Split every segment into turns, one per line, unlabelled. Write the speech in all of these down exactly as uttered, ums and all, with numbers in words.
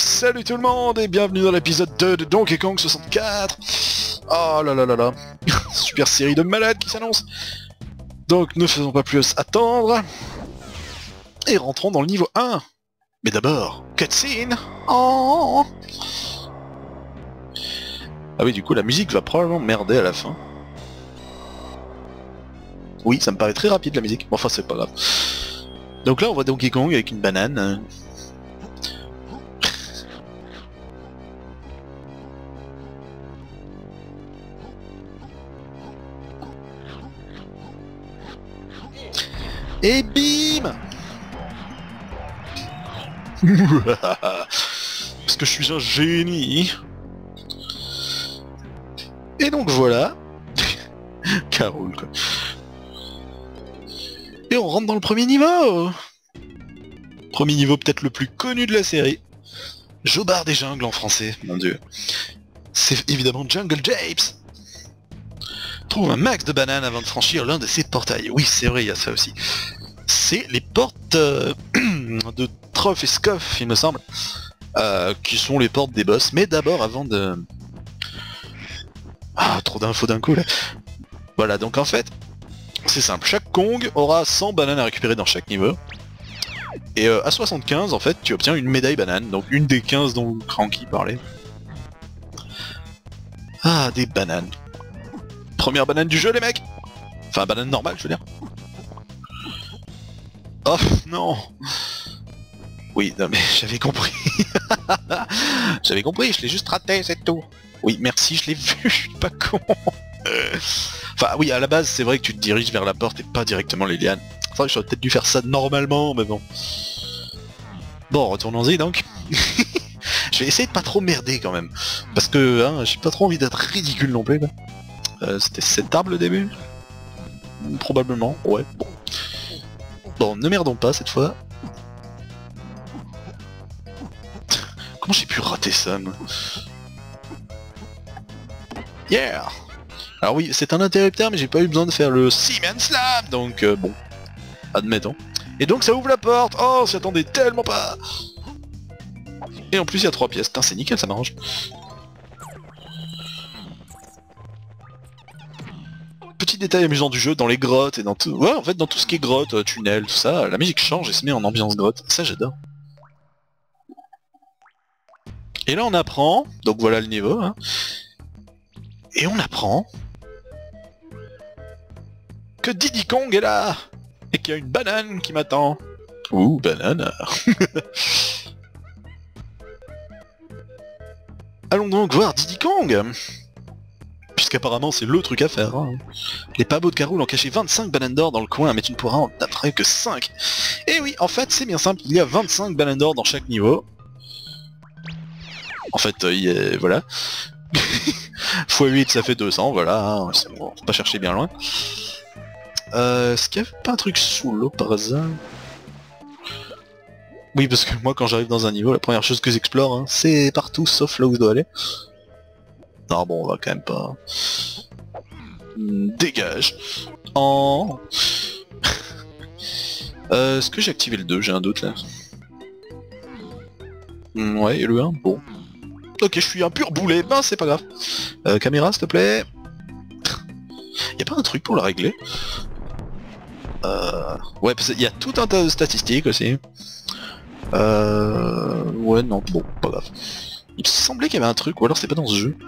salut tout le monde et bienvenue dans l'épisode deux de Donkey Kong soixante-quatre. Oh là là là là. Super série de malades qui s'annonce. Donc ne faisons pas plus attendre. Et rentrons dans le niveau un. Mais d'abord, cutscene. Oh. Ah oui, du coup la musique va probablement merder à la fin. Oui, ça me paraît très rapide la musique. Enfin c'est pas grave. Donc là on voit Donkey Kong avec une banane. Et bim. Parce que je suis un génie. Et donc voilà. Carole quoi. Et on rentre dans le premier niveau. Premier niveau peut-être le plus connu de la série. Jobard des jungles en français, mon dieu. C'est évidemment Jungle Japes. Trouve un max de bananes avant de franchir l'un de ces portails. Oui, c'est vrai, il y a ça aussi. C'est les portes euh, de Troff et Scoff, il me semble, euh, qui sont les portes des boss. Mais d'abord, avant de... Ah, trop d'infos d'un coup, là. Voilà, donc en fait, c'est simple. Chaque Kong aura cent bananes à récupérer dans chaque niveau. Et euh, à soixante-quinze, en fait, tu obtiens une médaille banane. Donc une des quinze dont Cranky parlait. Ah, des bananes. Première banane du jeu les mecs. Enfin banane normale je veux dire. Oh non. Oui non mais j'avais compris. J'avais compris, je l'ai juste raté, c'est tout. Oui merci, je l'ai vu, je suis pas con. Enfin oui à la base c'est vrai que tu te diriges vers la porte et pas directement les lianes. Enfin j'aurais peut-être dû faire ça normalement mais bon. Bon retournons-y donc. Je vais essayer de pas trop merder quand même. Parce que hein, j'ai pas trop envie d'être ridicule non plus là. Euh, C'était cet arbre le début? Probablement, ouais, bon. Bon, ne merdons pas cette fois. Comment j'ai pu rater ça, moi? Yeah. Alors oui, c'est un interrupteur, mais j'ai pas eu besoin de faire le Seaman Slam, donc euh, bon. Admettons. Et donc ça ouvre la porte. Oh, on s'y attendait tellement pas. Et en plus il y a trois pièces. Putain, c'est nickel, ça m'arrange. Petit détail amusant du jeu, dans les grottes et dans tout... Ouais, en fait, dans tout ce qui est grotte, tunnel, tout ça, la musique change et se met en ambiance grotte. Ça, j'adore. Et là, on apprend... Donc voilà le niveau, hein. Et on apprend... que Diddy Kong est là. Et qu'il y a une banane qui m'attend. Ouh, banane. Allons donc voir Diddy Kong. Puisqu'apparemment c'est le truc à faire. Hein. Les pavots de Carole ont caché vingt-cinq bananes d'or dans le coin, mais tu ne pourras en attraper que cinq. Et oui, en fait c'est bien simple, il y a vingt-cinq bananes d'or dans chaque niveau. En fait, euh, il y a... voilà. fois huit ça fait deux cents, voilà, hein. Bon, faut pas chercher bien loin. Euh, Est-ce qu'il y avait pas un truc sous l'eau par hasard? Oui, parce que moi quand j'arrive dans un niveau, la première chose que j'explore, hein, c'est partout sauf là où je dois aller. Non bon on va quand même pas... Dégage. Oh. euh, Est-ce que j'ai activé le deux? J'ai un doute là. Ouais, et le un? Bon. Ok, je suis un pur boulet, ben c'est pas grave. Euh, caméra s'il te plaît. Y'a pas un truc pour la régler? Euh... Ouais, parce qu'il y a tout un tas de statistiques aussi. Euh... Ouais, non, bon, pas grave. Il me semblait qu'il y avait un truc, ou alors c'est pas dans ce jeu.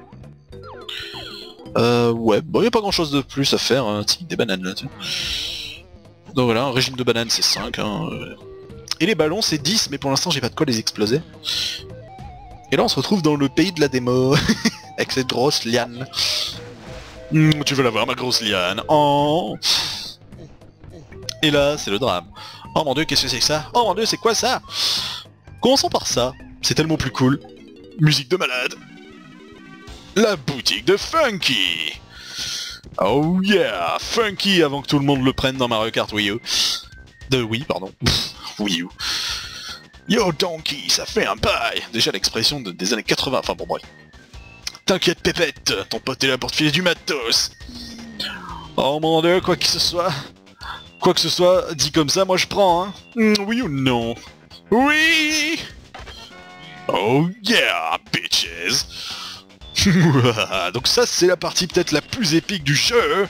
Euh, ouais, bon, y a pas grand chose de plus à faire, hein. Tiens, des bananes là, tiens. Donc voilà, un régime de bananes c'est cinq, hein. Et les ballons c'est dix, mais pour l'instant j'ai pas de quoi les exploser. Et là on se retrouve dans le pays de la démo, avec cette grosse liane. Mmh, tu veux la voir ma grosse liane? Oh. Et là, c'est le drame. Oh mon dieu, qu'est-ce que c'est que ça? Oh mon dieu, c'est quoi ça? Commençons par ça, c'est tellement plus cool. Musique de malade. La boutique de Funky. Oh yeah, Funky avant que tout le monde le prenne dans Mario Kart Wii U. De Wii, pardon. Wii U. Yo Donkey, ça fait un bail. Déjà l'expression de, des années quatre-vingts, enfin bon bref. T'inquiète Pépette, ton pote est là pour te filer du matos. Oh mon dieu, quoi que ce soit... Quoi que ce soit, dit comme ça, moi je prends, hein. Mm, oui ou non? Oui. Oh yeah, bitches. Donc ça c'est la partie peut-être la plus épique du jeu.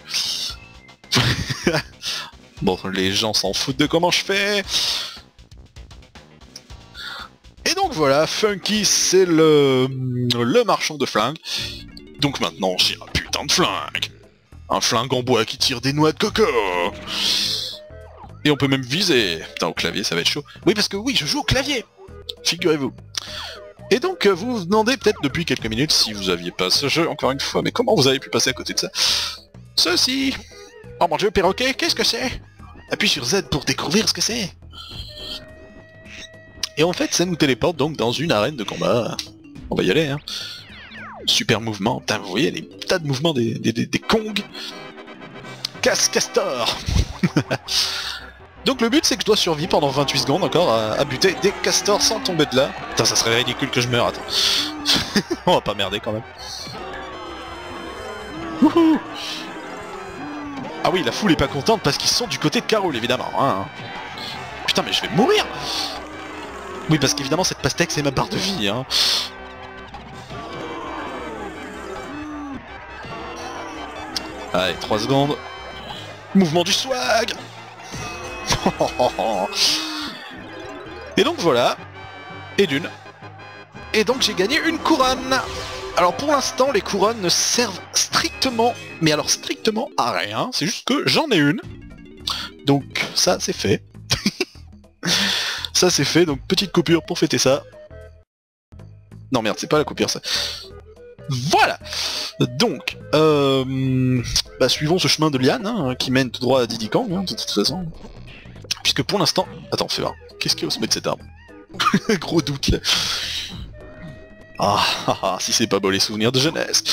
Bon, les gens s'en foutent de comment je fais. Et donc voilà, Funky c'est le, le marchand de flingues. Donc maintenant j'ai un putain de flingue. Un flingue en bois qui tire des noix de coco. Et on peut même viser. Putain, au clavier ça va être chaud. Oui parce que oui, je joue au clavier. Figurez-vous. Et donc vous vous demandez peut-être depuis quelques minutes si vous aviez pas ce jeu encore une fois, mais comment vous avez pu passer à côté de ça? Ceci. Oh mon dieu, perroquet, qu'est-ce que c'est? Appuie sur Z pour découvrir ce que c'est. Et en fait ça nous téléporte donc dans une arène de combat. On va y aller hein. Super mouvement, putain vous voyez les tas de mouvements des, des, des, des Kong. Casse Castor. Donc le but c'est que je dois survivre pendant vingt-huit secondes encore à, à buter des castors sans tomber de là. Putain ça serait ridicule que je meure, attends. On va pas merder quand même. Wouhou. Ah oui, la foule est pas contente parce qu'ils sont du côté de Carole évidemment. Hein. Putain mais je vais mourir. Oui parce qu'évidemment cette pastèque c'est ma barre de vie. Hein. Allez, trois secondes. Mouvement du swag. Et donc voilà. Et d'une. Et donc j'ai gagné une couronne. Alors pour l'instant les couronnes ne servent strictement, mais alors strictement à rien. C'est juste que j'en ai une. Donc ça c'est fait. Ça c'est fait, donc petite coupure pour fêter ça. Non merde, c'est pas la coupure ça. Voilà. Donc, euh, bah, suivons ce chemin de liane hein, qui mène tout droit à Diddy Kong, hein, de toute façon. Puisque pour l'instant... Attends, fais voir. Qu'est-ce qu'il y a au sommet de cet arbre? Gros doute là. Ah, ah, ah, si c'est pas beau les souvenirs de jeunesse.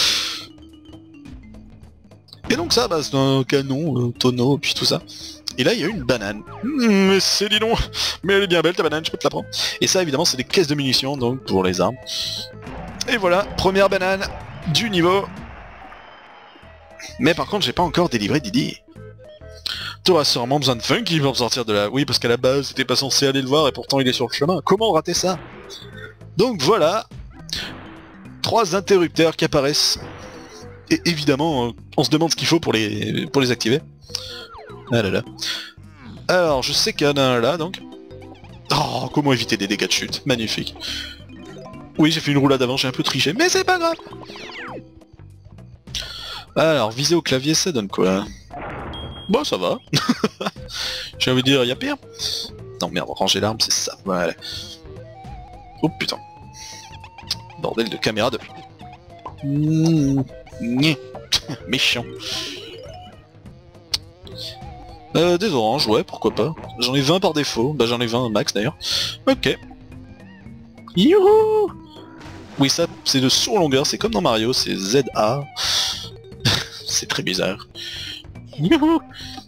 Et donc ça, bah, c'est un canon, un tonneau, puis tout ça. Et là, il y a une banane. Mmh, mais c'est dis donc. Mais elle est bien belle ta banane, je peux te la prendre. Et ça, évidemment, c'est des caisses de munitions, donc pour les armes. Et voilà, première banane du niveau. Mais par contre, j'ai pas encore délivré Diddy. T'auras sûrement besoin de Funky pour sortir de là. Oui, parce qu'à la base, t'étais pas censé aller le voir et pourtant il est sur le chemin. Comment rater ça? Donc voilà, trois interrupteurs qui apparaissent. Et évidemment, euh, on se demande ce qu'il faut pour les pour les activer. Ah là là. Alors, je sais qu'il y en a un là, donc. Oh, comment éviter des dégâts de chute. Magnifique. Oui, j'ai fait une roulade avant, j'ai un peu triché, mais c'est pas grave. Alors, viser au clavier, ça donne quoi? Bon, ça va. J'ai envie de dire, y'a pire. Non, merde, ranger l'arme, c'est ça. Voilà. Oh putain. Bordel de caméra de... Mmh. Méchant. Euh, des oranges, ouais, pourquoi pas. J'en ai vingt par défaut. Bah, j'en ai vingt max, d'ailleurs. Ok. Youhou. Oui, ça, c'est de sur-longueur, c'est comme dans Mario, c'est Z A. C'est très bizarre. Youhou.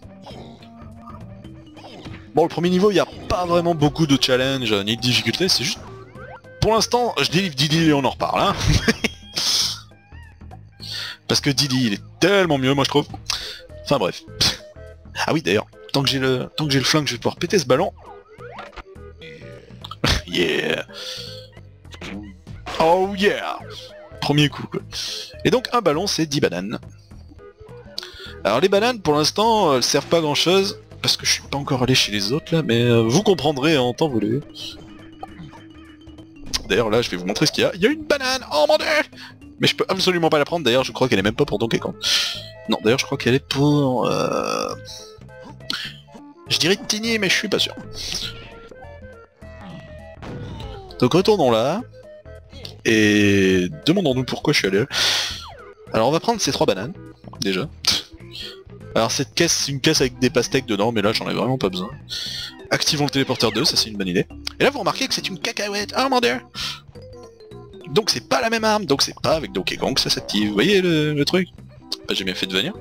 Bon, le premier niveau, il n'y a pas vraiment beaucoup de challenge ni de difficulté, c'est juste... Pour l'instant, je délivre Diddy et on en reparle, hein. Parce que Diddy, il est tellement mieux, moi je trouve. Enfin bref. Ah oui, d'ailleurs, tant que j'ai le tant que j'ai le flingue, je vais pouvoir péter ce ballon. Yeah. Oh yeah. Premier coup, quoi. Et donc, un ballon, c'est dix bananes. Alors les bananes, pour l'instant, elles servent pas à grand chose, parce que je suis pas encore allé chez les autres, là, mais euh, vous comprendrez en temps voulu. D'ailleurs, là, je vais vous montrer ce qu'il y a. Il y a une banane. Oh mon dieu. Mais je peux absolument pas la prendre, d'ailleurs, je crois qu'elle est même pas pour Donkey Kong. Non, d'ailleurs, je crois qu'elle est pour... Euh... Je dirais Tiny, mais je suis pas sûr. Donc retournons là. Et demandons-nous pourquoi je suis allé là. Alors on va prendre ces trois bananes, déjà. Alors cette caisse, c'est une caisse avec des pastèques dedans, mais là j'en ai vraiment pas besoin. Activons le téléporteur deux, ça c'est une bonne idée. Et là vous remarquez que c'est une cacahuète. Oh mon dieu. Donc c'est pas la même arme, donc c'est pas avec Donkey Kong que ça s'active. Vous voyez le, le truc? Bah, j'ai bien fait de venir.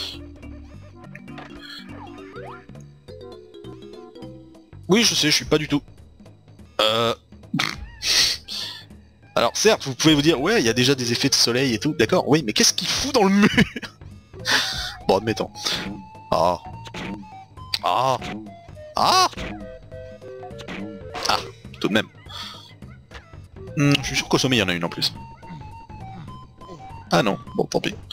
Oui je sais, je suis pas du tout. Euh... Alors certes, vous pouvez vous dire, ouais, il y a déjà des effets de soleil et tout, d'accord, oui, mais qu'est-ce qu'il fout dans le mur? Bon, admettons. Ah. Ah. Ah. Ah, tout de même. Hmm, je suis sûr qu'au sommet il y en a une en plus. Ah non, bon tant pis.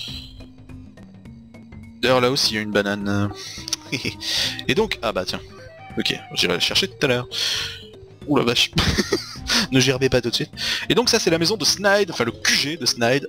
D'ailleurs là aussi il y a une banane. Et donc, ah bah tiens. Ok, j'irai la chercher tout à l'heure. Ouh la vache. Ne gerbez pas tout de suite. Et donc ça c'est la maison de Snide, enfin le Q G de Snide.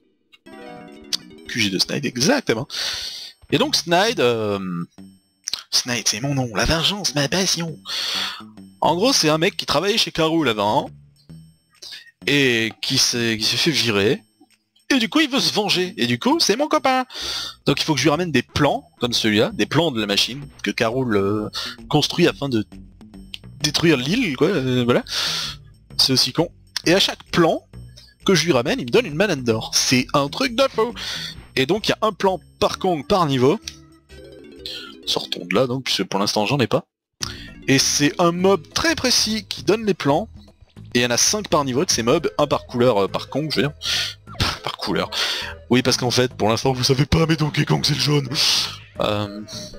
Q G de Snide, exactement. Et donc Snide... Euh... Snide c'est mon nom, la vengeance, ma passion. En gros c'est un mec qui travaillait chez K. Rool avant, et qui s'est fait virer. Et du coup il veut se venger, et du coup c'est mon copain. Donc il faut que je lui ramène des plans, comme celui-là, des plans de la machine, que K. Rool euh, construit afin de détruire l'île, quoi, euh, voilà. C'est aussi con. Et à chaque plan que je lui ramène, il me donne une banane d'or. C'est un truc de fou. Et donc il y a un plan par Kong par niveau. Sortons de là donc, puisque pour l'instant j'en ai pas. Et c'est un mob très précis qui donne les plans. Et il y en a cinq par niveau de ces mobs, un par couleur euh, par Kong, je veux dire. Par couleur. Oui parce qu'en fait, pour l'instant vous savez pas, mais Donkey Kong c'est le jaune. Euh...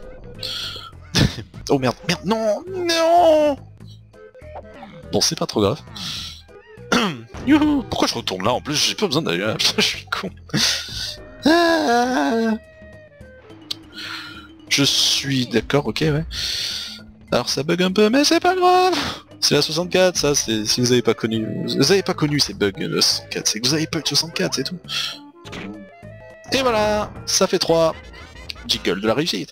oh merde, merde, non, non. Bon c'est pas trop grave. Youhou. Pourquoi je retourne là en plus? J'ai pas besoin d'aller. Je suis con. Ah. Je suis d'accord, ok, ouais. Alors ça bug un peu, mais c'est pas grave. C'est la soixante-quatre, ça, c'est si vous avez pas connu. Vous avez pas connu ces bugs de soixante-quatre, c'est que vous avez pas eu de soixante-quatre, c'est tout. Et voilà, ça fait trois. Jiggle de la réussite.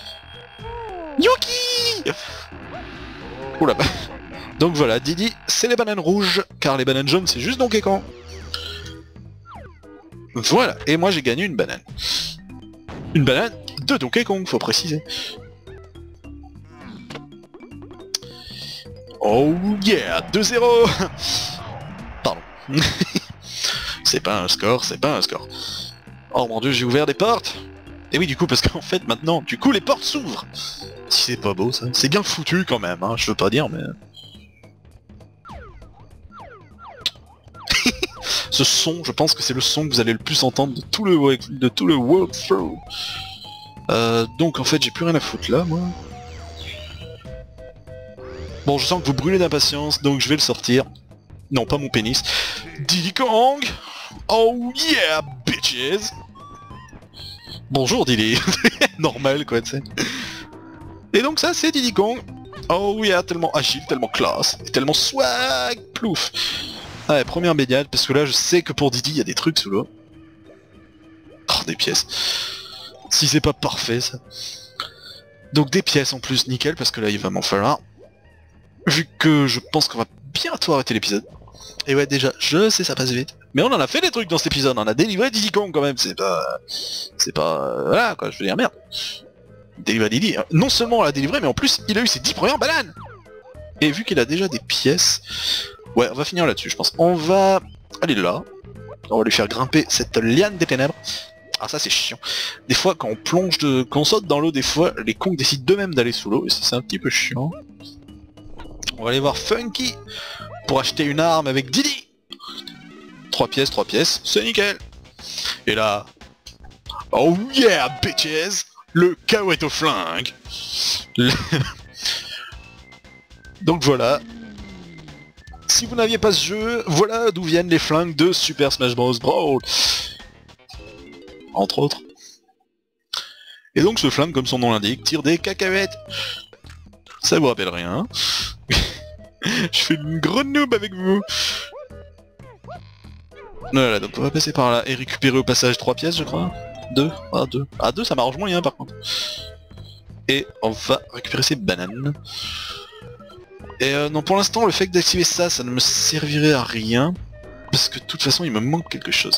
Yuki. Oula bah. Donc voilà, Didi, c'est les bananes rouges, car les bananes jaunes, c'est juste Donkey Kong. Voilà, et moi j'ai gagné une banane. Une banane de Donkey Kong, faut préciser. Oh yeah, deux zéro. Pardon. C'est pas un score, c'est pas un score. Oh mon dieu, j'ai ouvert des portes. Et oui, du coup, parce qu'en fait, maintenant, du coup, les portes s'ouvrent. Si c'est pas beau, ça. C'est bien foutu, quand même, hein, je veux pas dire, mais... Ce son, je pense que c'est le son que vous allez le plus entendre de tout le, de tout le walkthrough. Euh, donc en fait j'ai plus rien à foutre là moi. Bon je sens que vous brûlez d'impatience donc je vais le sortir. Non pas mon pénis. Diddy Kong. Oh yeah bitches. Bonjour Diddy. Normal quoi tu sais. Et donc ça c'est Diddy Kong. Oh yeah, tellement agile, tellement classe, et tellement swag, plouf. Ouais, première baignade, parce que là je sais que pour Diddy il y a des trucs sous l'eau. Oh, des pièces. Si c'est pas parfait ça. Donc des pièces en plus, nickel, parce que là il va m'en falloir. Vu que je pense qu'on va bientôt arrêter l'épisode. Et ouais déjà, je sais ça passe vite. Mais on en a fait des trucs dans cet épisode, on a délivré Diddy Kong quand même, c'est pas... C'est pas... Voilà quoi, je veux dire merde. Délivrer Diddy, non seulement on l'a délivré, mais en plus il a eu ses dix premières bananes. Et vu qu'il a déjà des pièces... Ouais, on va finir là-dessus, je pense. On va aller là. On va lui faire grimper cette liane des ténèbres. Ah ça c'est chiant. Des fois quand on plonge de... quand on saute dans l'eau, des fois les Kongs décident d'eux-mêmes d'aller sous l'eau, et ça c'est un petit peu chiant. On va aller voir Funky pour acheter une arme avec Diddy. Trois pièces, trois pièces, c'est nickel. Et là... Oh yeah bitches. Le Kawaii au flingue. Le... Donc voilà. Si vous n'aviez pas ce jeu, voilà d'où viennent les flingues de Super Smash Bros. Brawl. Entre autres. Et donc ce flingue, comme son nom l'indique, tire des cacahuètes. Ça vous rappelle rien, hein? Je fais une grosse noob avec vous. Voilà, donc on va passer par là et récupérer au passage trois pièces, je crois. deux. Ah, deux. Ah, deux, ça m'arrange moyen par contre. Et on va récupérer ces bananes. Et euh, non, pour l'instant, le fait d'activer ça, ça ne me servirait à rien. Parce que de toute façon, il me manque quelque chose.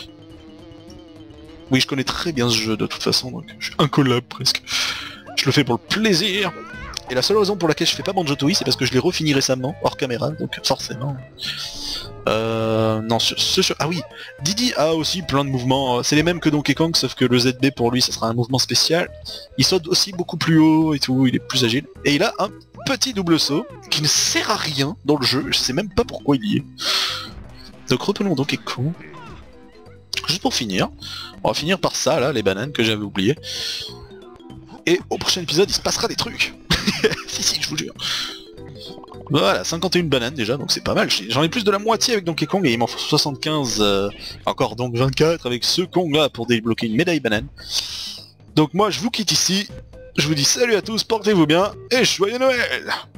Oui, je connais très bien ce jeu de toute façon, donc je suis incollable presque. Je le fais pour le plaisir. Et la seule raison pour laquelle je fais pas Banjo-Tooie, c'est parce que je l'ai refini récemment, hors caméra, donc forcément... Euh... Non, ce, ce, ce... Ah oui, Diddy a aussi plein de mouvements, c'est les mêmes que Donkey Kong, sauf que le Z B pour lui, ça sera un mouvement spécial. Il saute aussi beaucoup plus haut et tout, il est plus agile. Et il a un petit double saut, qui ne sert à rien dans le jeu, je sais même pas pourquoi il y est. Donc retournons Donkey Kong. Juste pour finir, on va finir par ça là, les bananes que j'avais oubliées. Et au prochain épisode, il se passera des trucs. Si si, je vous jure. Voilà, cinquante et une bananes déjà, donc c'est pas mal. J'en ai plus de la moitié avec Donkey Kong et il m'en faut soixante-quinze, euh, encore donc vingt-quatre avec ce Kong là pour débloquer une médaille banane. Donc moi je vous quitte ici, je vous dis salut à tous, portez-vous bien et joyeux Noël!